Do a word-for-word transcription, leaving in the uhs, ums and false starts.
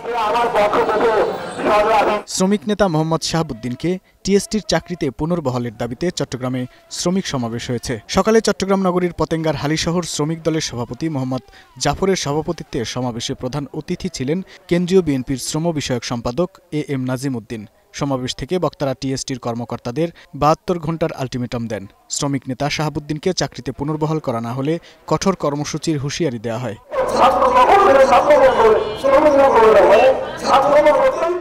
শ্রমিক নেতা মোহাম্মদ শাহাবুদ্দিনকে টিএসটির চাকরিতে পুনর্বহালের দাবিতে চট্টগ্রামে শ্রমিক সমাবেশ হয়েছে। সকালে চট্টগ্রাম নগরীর পতেঙ্গার হালিশহর শ্রমিক দলের সভাপতি মোহাম্মদ জাফরের সভাপতিত্বে সমাবেশে প্রধান অতিথি ছিলেন কেন্দ্রীয় বিএনপির শ্রম বিষয়ক সম্পাদক এ এম নাজিম উদ্দিন। সমাবেশ থেকে বক্তারা টিএসটির কর্মকর্তাদের বাহাত্তর ঘণ্টার আলটিমেটাম দেন। শ্রমিক নেতা শাহাবুদ্দিনকে চাকরিতে পুনর্বহাল করা না হলে কঠোর কর্মসূচির হুঁশিয়ারি দেওয়া হয়।